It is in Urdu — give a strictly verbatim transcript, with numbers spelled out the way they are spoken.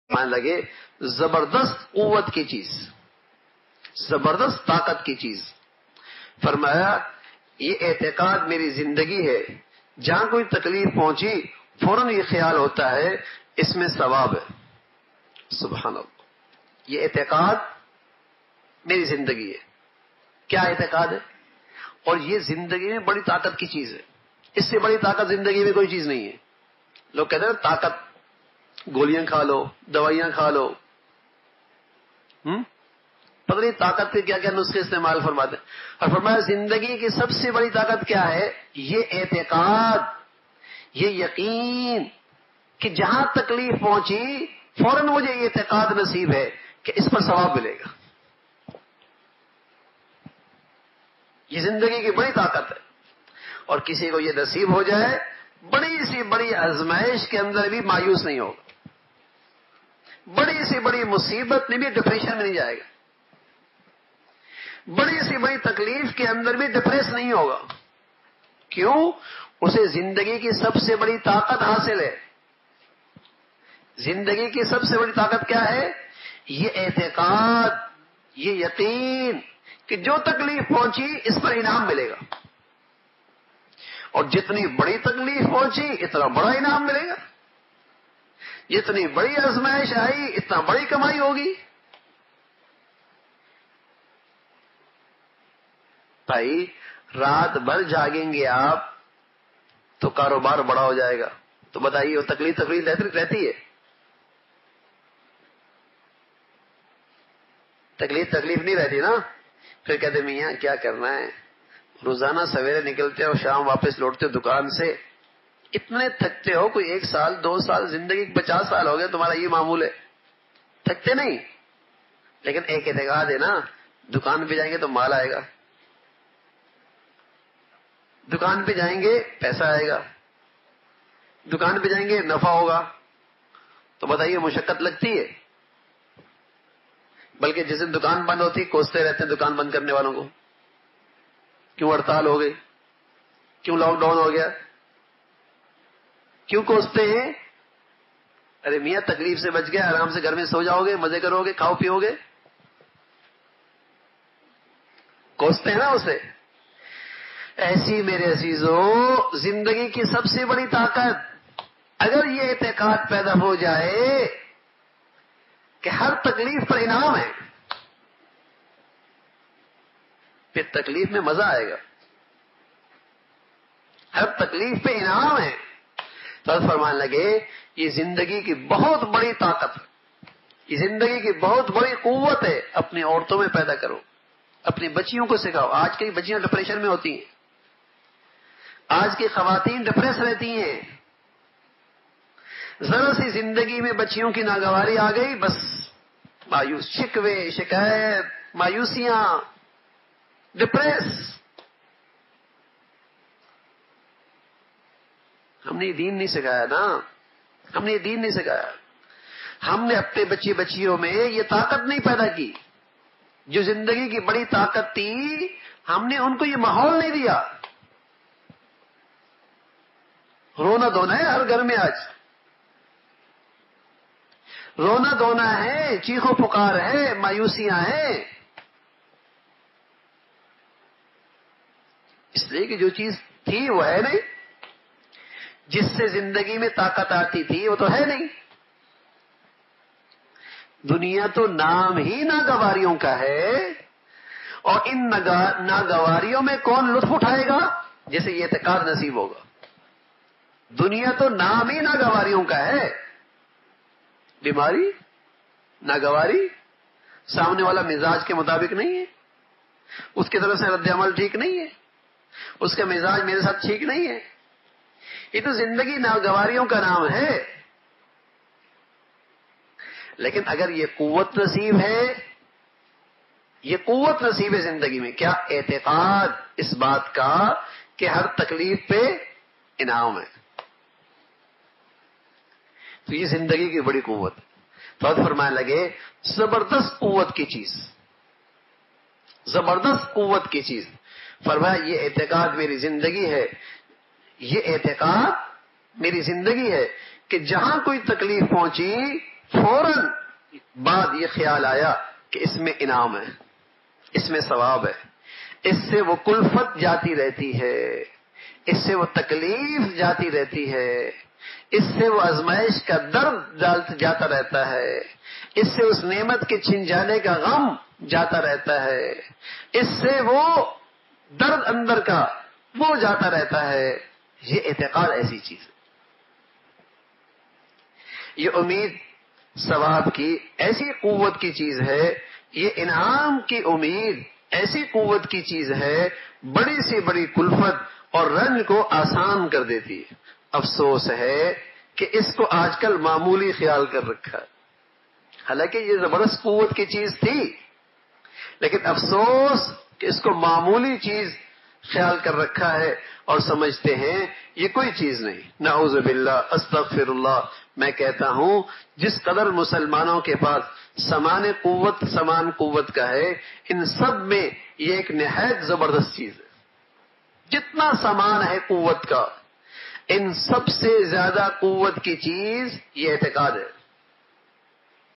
مان لگے زبردست قوت کی چیز، زبردست طاقت کی چیز. فرمایا یہ اعتقاد میری زندگی ہے، جہاں کوئی تکلیف پہنچی فوراً یہ خیال ہوتا ہے اس میں ثواب ہے. سبحان اللہ، یہ اعتقاد میری زندگی ہے. کیا اعتقاد ہے؟ اور یہ زندگی میں بڑی طاقت کی چیز ہے. اس سے بڑی طاقت زندگی میں کوئی چیز نہیں ہے. لوگ کہتے ہیں طاقت گولیاں کھا لو، دوائیاں کھا لو، ہم پتہ نہیں طاقت کے کیا کیا نسخے استعمال فرماتے ہیں. اور فرمایا زندگی کی سب سے بڑی طاقت کیا ہے؟ یہ اعتقاد، یہ یقین کہ جہاں تکلیف پہنچی فوراً مجھے یہ اعتقاد نصیب ہے کہ اس پر ثواب ملے گا. یہ زندگی کی بڑی طاقت ہے. اور کسی کو یہ نصیب ہو جائے بڑی سی بڑی آزمائش کے اندر بھی مایوس نہیں ہوگا، بڑی سی بڑی مصیبت میں بھی ڈپریشن میں نہیں جائے گا، بڑی سی بڑی تکلیف کے اندر بھی ڈپریس نہیں ہوگا. کیوں؟ اسے زندگی کی سب سے بڑی طاقت حاصل ہے. زندگی کی سب سے بڑی طاقت کیا ہے؟ یہ اعتقاد، یہ یقین کہ جو تکلیف پہنچی اس پر انعام ملے گا، اور جتنی بڑی تکلیف پہنچی اتنا بڑا انعام ملے گا، جتنی بڑی آزمائش آئی اتنا بڑی کمائی ہوگی. بھائی رات بھر جاگیں گے آپ تو کاروبار بڑا ہو جائے گا، تو بتائیے وہ تکلیف تکلیف رہتی ہے؟ تکلیف تکلیف نہیں رہتی نا. پھر کہتے میاں کیا کرنا ہے، روزانہ سویرے نکلتے ہو شام واپس لوٹتے ہو دکان سے، اتنے تھکتے ہو، کوئی ایک سال دو سال زندگی پچاس سال ہو گئے تمہارا یہ معمول ہے، تھکتے نہیں. لیکن ایک اعتقاد ہے نا، دکان پہ جائیں گے تو مال آئے گا، دکان پہ جائیں گے پیسہ آئے گا، دکان پہ جائیں گے نفع ہوگا. تو بتائیے مشقت لگتی ہے؟ بلکہ جس دن دکان بند ہوتی کوستے رہتے ہیں دکان بند کرنے والوں کو، کیوں ہڑتال ہو گئی، کیوں لاک ڈاؤن ہو گیا، کیوں کوستے ہیں؟ ارے میاں تکلیف سے بچ گیا، آرام سے گھر میں سو جاؤ گے، مزے کرو گے، کھاؤ پیو گے، کوستے ہیں نا اسے. ایسی میرے عزیزو زندگی کی سب سے بڑی طاقت، اگر یہ اعتقاد پیدا ہو جائے کہ ہر تکلیف پر انعام ہے، پھر تکلیف میں مزہ آئے گا. ہر تکلیف پہ انعام ہے. تو فرمانے لگے یہ زندگی کی بہت بڑی طاقت ہے، یہ زندگی کی بہت بڑی قوت ہے. اپنی عورتوں میں پیدا کرو، اپنی بچیوں کو سکھاؤ. آج کی بچیاں ڈپریشن میں ہوتی ہیں، آج کی خواتین ڈپریس رہتی ہیں. ذرا سی زندگی میں بچیوں کی ناگواری آ گئی بس مایوس، شکوے شکایت مایوسیاں ڈپریس. ہم نے یہ دین نہیں سکھایا نا، ہم نے یہ دین نہیں سکھایا. ہم نے اپنے بچی بچیوں میں یہ طاقت نہیں پیدا کی جو زندگی کی بڑی طاقت تھی. ہم نے ان کو یہ ماحول نہیں دیا. رونا دھونا ہے ہر گھر میں، آج رونا دھونا ہے، چیخو پکار ہے، مایوسیاں ہیں. اس لیے کہ جو چیز تھی وہ ہے نہیں، جس سے زندگی میں طاقت آتی تھی وہ تو ہے نہیں. دنیا تو نام ہی ناگواریوں کا ہے، اور ان ناگواریوں میں کون لطف اٹھائے گا؟ جسے یہ اعتقاد نصیب ہوگا. دنیا تو نام ہی ناگواریوں کا ہے. بیماری ناگواری، سامنے والا مزاج کے مطابق نہیں ہے، اس کی طرف سے رد عمل ٹھیک نہیں ہے، اس کا مزاج میرے ساتھ ٹھیک نہیں ہے. یہ تو زندگی ناگواریوں کا نام ہے. لیکن اگر یہ قوت نصیب ہے، یہ قوت نصیب ہے زندگی میں، کیا؟ اعتقاد اس بات کا کہ ہر تکلیف پہ انعام ہے. تو یہ زندگی کی بڑی قوت. تو فرمانے لگے زبردست قوت کی چیز، زبردست قوت کی چیز. فرمایا یہ اعتقاد میری زندگی ہے، یہ اعتقاد میری زندگی ہے کہ جہاں کوئی تکلیف پہنچی فوراً بعد یہ خیال آیا کہ اس میں انعام ہے، اس میں ثواب ہے، اس سے وہ کلفت جاتی رہتی ہے، اس سے وہ تکلیف جاتی رہتی ہے، اس سے وہ آزمائش کا درد جاتا رہتا ہے، اس سے اس نعمت کے چھن جانے کا غم جاتا رہتا ہے، اس سے وہ درد اندر کا وہ جاتا رہتا ہے۔ یہ اعتقاد ایسی چیز ہے، یہ امید ثواب کی ایسی قوت کی چیز ہے، یہ انعام کی امید ایسی قوت کی چیز ہے، بڑی سی بڑی کلفت اور رنج کو آسان کر دیتی ہے۔ افسوس ہے کہ اس کو آج کل معمولی خیال کر رکھا، حالانکہ یہ زبردست قوت کی چیز تھی، لیکن افسوس کہ اس کو معمولی چیز خیال کر رکھا ہے اور سمجھتے ہیں یہ کوئی چیز نہیں۔ نعوذ باللہ، استغفر اللہ۔ میں کہتا ہوں جس قدر مسلمانوں کے پاس سامان قوت سامان قوت کا ہے، ان سب میں یہ ایک نہایت زبردست چیز ہے۔ جتنا سامان ہے قوت کا، ان سب سے زیادہ قوت کی چیز یہ اعتقاد ہے۔